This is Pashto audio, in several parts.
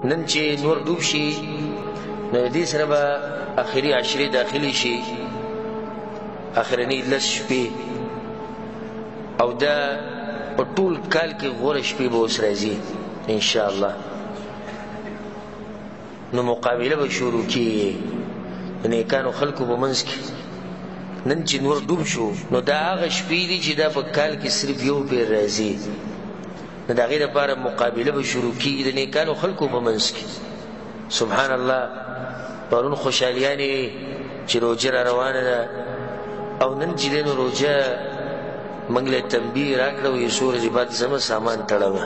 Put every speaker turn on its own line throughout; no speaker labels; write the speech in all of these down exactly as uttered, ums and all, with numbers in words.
نن چې نور ډوب شي نو دې سره به اخري عشرې داخلي شي، اخرني لس شپې، او دا په ټول کال کې غوره شپې به اوس راځي انشاءالله. نو مقابله به شروع کیږي د نیکانو خلکو په منځ کې. نن چې نور ډوب شو نو دا هغه شپې دي چې دا په کال کې صرف یو پیر راځي، نو د هغې دپاره مقابله به شروع کیږي د نیکانو خلکو په منځ کې. سبحان الله، پرون خوشحالیانې وې چې روژه را روانه ده، او نن چې دی نو روژه موږ له تنبیه راکړه وایي څو ورځې بعد زمه سامان تړوه،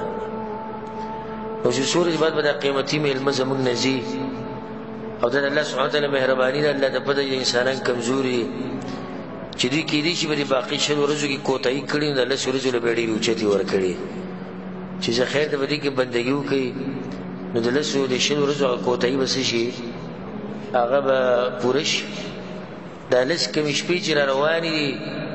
نو چې څو ورځې بعد به دا قیمتي میلمه زموږ نه ځي، او دا د الله سبحانه وتعالی مهرباني ده. الله ته پته چې انسانان کمزوري چې دوی کېدی شي به د باقي شل ورځو کې کوتاهي کړي نو د لس ورځو له به یې ډېرې اوچتې ورکړي چې زه خیر ته به دې کې بندګي وکړي، نو د لسو د شل ورځو هغه کوتاهي به څه شي، هغه به پوره شي. دا لس کمې شپې چې را روانې دي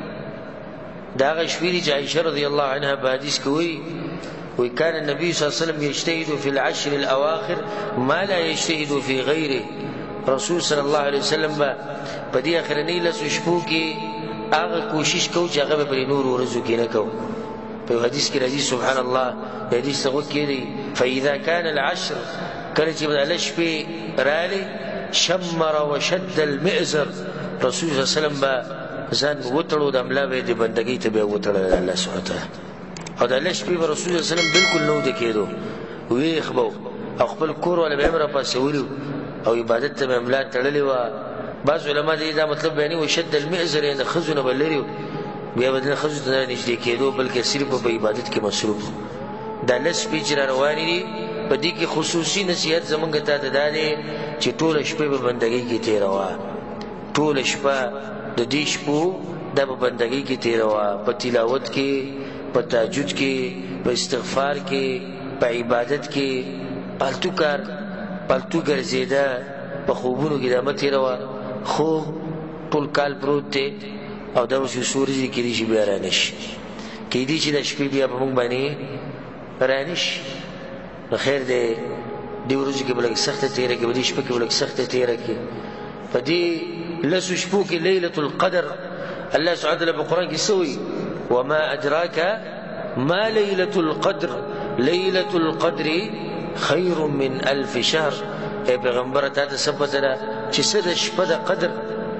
دا هغه شپې دي چې عایشه رضی الله عنها په حدیث کې وایي وی کان النبي صلی الله علیه وسلم یجتهد فی العشر الاواخر ما لا یجتهد فی غیره. رسول صلی الله علیه وسلم به په دې اخرنۍ لسو شپو کې هغه کوشش کو چې هغه به په نورو ورځو کې نه کو. په یو حدیث کې راځي سبحان الله، د حدیث ته غوږ کېږدئ، فاذا کان العشر، کله چې به دا لس شپې راغلې، شمر وشد المئزر، رسول صلی الله علیه وسلم به ځان وتړو، د ملا به یې د بندګۍ ته بیا وتړل الله سبحانه وتعالی. او دا لس شپې به رسول صلی الله علیه وسلم بالکل نه وده کېدو، ویښ به و، او خپل کور والا به یې هم راپاڅولي او عبادت ته به یې ملا تړلې وه. بعض علما د دا مطلب بیانوي وشد المئزر، یعنې د ښځو نه به لرې و، بیا به د ښځو ته نه نږدې کېدو بلکې صرف په عبادت کې مصروف. دا لس شپې چې را روانې دي په دې کې خصوصي نصیحت زمونږ ته ته دا دی چې ټوله شپه په بندګۍ کې تېروه، ټوله شپه د دې شپو دا په بندګۍ کې تېروه، په تلاوت کې، په تهجد کې، په استغفار کې، په عبادت کې. پالتو کار پالتو ګرځېده په خوبونو کې دا مه تېروه. خوب ټول کال پروت دی او دا اوس یو څو ورځې کېدای شي بیا رانه شي، کېدای شي دا شپې بیا په موږ باندې رانه شي. نو خیر دی دې ورځو کې به لږ سخته تېره کړي، په دې شپه کې به لږ سخته تېره کړي. په دې لسو شپو کې لیلة القدر الله سبحانه وتعالی په قرآن کې څه وایي، وما ادراک ما لیلة القدر لیلة القدر خیر من الف شهر. ای پیغمبره تا ته څه پته ده چې څه ده شپه د قدر،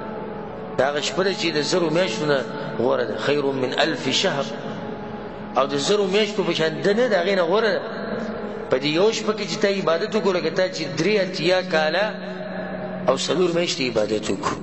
دا هغه شپه ده چې د زرو میاشتو نه غوره ده، خیر من الف شهر، او د زرو میاشتو په شان ده نه د هغې نه غوره ده. په دې یو شپه کې چې تا عبادت وکړو لکه تا چې درې اتیا کاله او څلور میاشتې عبادت وکړو،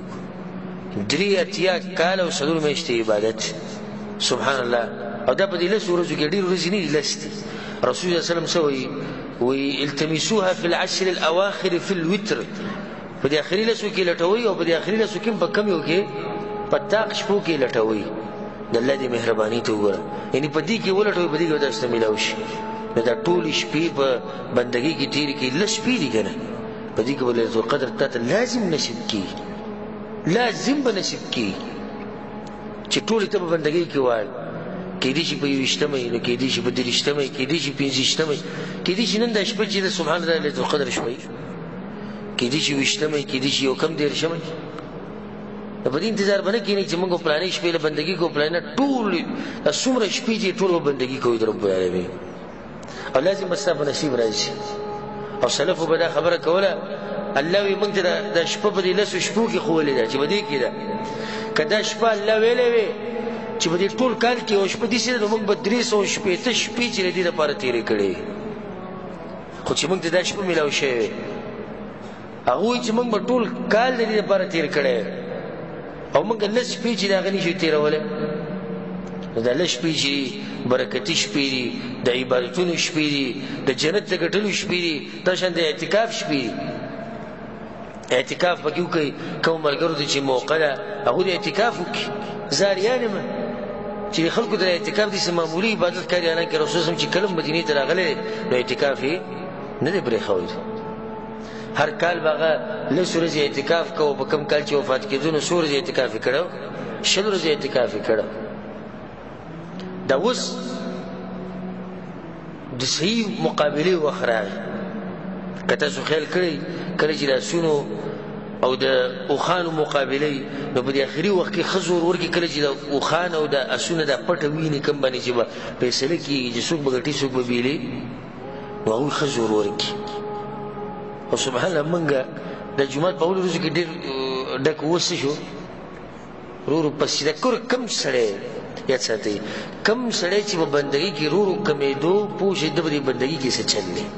درې اتیا کاله او څلور میاشتې عبادت. سبحان الله. او دا په دې لسو ورځو کې ډېرې ورځې نه دي، لس دي. رسول الله صلی الله علیه وسلم څه وایي، وایي التمسوها فی العشر الاواخر فی الوتر، په دې اخري لسو کې لټوئ، او په دې اخري لسو کې هم په کمیو کې په طاق شپو کې لټوئ. د الله دې مهرباني ته وګوره، یعنې په دې کې ولټوئ، په دې کې به تاسو ته میلاو شي. نو دا ټولې شپې په بندګۍ کې تېرې کړي، لس شپې دي که نه، په دې کې به ليلة القدر تا ته لازم نصیب کېږي، لازم به نصیب کېږي چې ټولې ته په بندګۍ کې وایي. کېدای شي په یوویشتمه وي، نو کېدای شي په دېرشتمه وي، کېدای شي پنځویشتمه وي، کېدای شي نن دا شپه چې ده سبحان الله ليلة القدر شپه وي، کېدای شي ویشتمه وي، کېدای شي یو کم دېرشمه وي. نو په دې انتظار به نه کښېنئ چې موږ به فلانۍ شپې له بندګي کوو، فلانۍ ټولې دا څومره شپې چې ټول به بندګي کوي د رب العالمین، او لازم به ستا په نصیب راځي. او سلفو به دا خبره کوله، الله وایي موږ ته دا شپه په دې لسو شپو کې ښوولې ده چې په دې کې ده، که دا شپه الله ویلې وې چې په دې ټول کال کې یو شپه داسې ده نو موږ به درې سوه شپېته شپې چې د دې دپاره تېرې کړې، خو چې موږ ته دا شپه میلاو شوې وې، هغه وایي چې موږ به ټول کال د دې دپاره تېر کړی او موږ لس شپې چې د هغه نه شو تېرولی. نو دا لس شپې چې برکتي شپې دي، د عبادتونو شپې دي، د جنت د ګټلو شپې دي، دا شان د اعتکاف شپې دي. اعتکاف پکې وکړئ، کوم ملګرو ته چې موقع ده هغوی د اعتکاف وکړي. زاریان یم چې د خلکو د اعتکاف داسې معمولي عبادت کاریانان کې رسول صلی الله علیه وسلم چې کله مدینې ته راغلی دی نو اعتکاف یې نه دی پرېښوی. هر کال به هغه لس ورځې اعتکاف کوو، په کوم کال چې وفات کېدو نو څو ورځې اعتکاف یې کړی، شل ورځې اعتکاف یې کړی. دا اوس د صحیح مقابلې وخت راغی، که تاسو خیال کړئ کله چې د آسونو او د اوښانو مقابلې نو په دې اخري وخت کې ښه زور ورکړي کله چې د اوښان او د آسونه دا پټه ویني کوم باندې چې به فیصله کېږي چې څوک به ګټي څوک به بیلي نو هغوی ښه زور ورکړي او سبحان الله موږ د جومات په اولو ورځو کې ډېر ډک اوس څه شو ورو ورو پسې د کور کم سړی یاد ساتئ کم سړی چې په بندګۍ کې ورو ورو کمېدو پوه شئ د به دې بندګۍ کې څه چل دی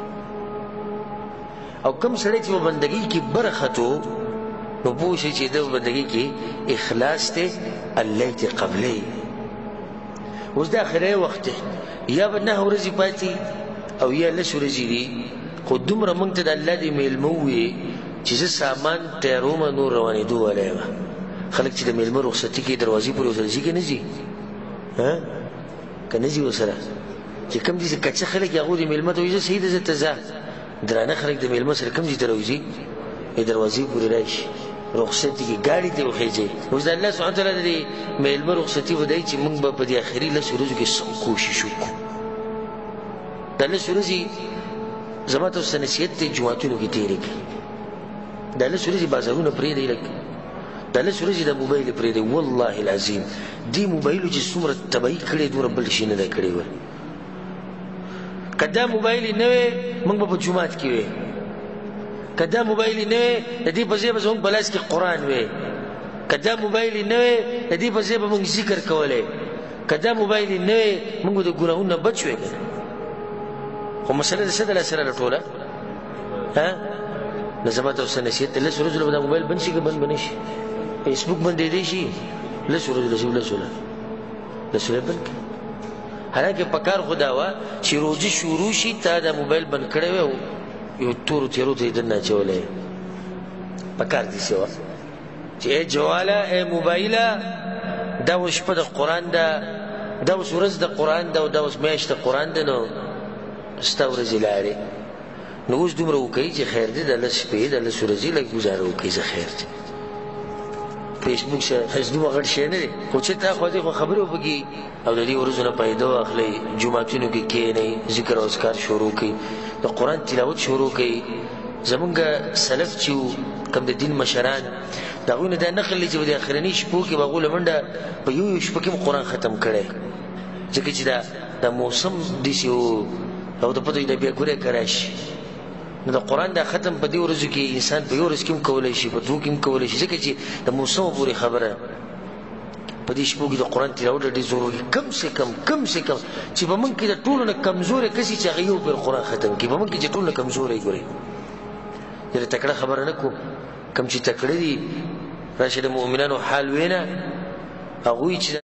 او کم سړی چې په بندګۍ کې برخطو نو پوه شئ چې د بندګۍ کې اخلاص دی الله یې قبلوي اوس د اخري وخت دی یا به نهه ورځې پاتې او یا لس ورځې دي خو دومره موږ ته د الله دې میلمه ووایې چې زه سامان تیارومه نور روانېدو والی یم خلک چې د میلمه رخصتي کې دروازې پورې ورسره ځي که نه ځي که نه ځي ورسره چې کوم دي چې کچه خلک هغو د میلمه ته وایي زه صحیح ده زه ته ځه درانه خلک د میلمه سره کوم ځای ته راوځي دروازې پورې راشي رخصتي کې ګاډي ته وخېږي اوس د الله سبحانه وتعالی د دې میلمه رخصتي به دی چې موږ به په دې اخري لسو ورځو کې سم کوشش وکړو دا لس ورځې زما تاسو ته نصیحت دی جوماتونو کې تېرې کړئ دا لس ورځې بازارونه پرېږدئ لږ دا لس ورځې د موبایل پرېږدئ والله العظیم دې موبایلو چې څومره تباهي کړې دومره بل شي نه ده کړې وه که دا موبایل نه وی موږ به په جومات کې وی که دا موبایل نه وی د دې په ځای به زموږ په لاس کې قرآن وی که دا موبایل نه وی د دې په ځای به موږ ذکر کولی که دا موبایل نه وی موږ به د ګناهونو نه بچ وی خو مسله د څه ده لا سره راټوله نو زما ته اوس نصیحت دی لسو ورځو له به دا موبایل بند شي که بند به نه شي فیسبوک بندېدی شي لسو ورځو له لسو له لسو له بند کړي حالانکه پکار خو دا وه چې روزي شروع شي تا دا موبایل بند کړی وی یو تورو تیرو ته یې دننه اچولی پکار داسې وه چې ای جواله ای موبایله دا اوس شپه د قرآن ده دا اوس ورځ د قرآن ده او دا اوس میاشت د قرآن ده نو ستا ورځې لاړې نو اوس دومره وکوئ چې خیر دی د لس شپې د لس ورځې لږ ګزاره وکوئ زه خیر دی فیسبوک دومره غټ شی نه دی خو چې تا خوا دی خو خبرې وپکې او د دې ورځو نه فایده واخلئ جوماتونو کې کښېنئ ذکر او اذکار شروع کړئ د قرآن تلاوت شروع کړئ زمونږ سلف چې وو کوم د دین مشران د هغوی نه دا نقل دی چې په د اخرني شپو کې به هغو له منډه په یو یو شپه کې هم قرآن ختم کړی ځکه چې دا دا موسم داسې و او د پته د بیا ګورې که راشي نو د قرآن دا ختم په دې ورځو کې انسان په یو ورځ کې هم کولی شي په دوو کې هم کولی شي ځکه چې د موسمو پورې خبره په دې شپو کې د قرآن تلاوت ډېر ضروري کم سے کم کم سے کم چې په موږ کې د ټولو نه کمزوری کسي چې هغه یو پیر قرآن ختم کړي په موږ کې چې ټولو نه کمزوری ګورئ یاره تکړه خبره نه کوم کم چې تکړه دي راشه د مؤمنانو حال وینه هغوی چې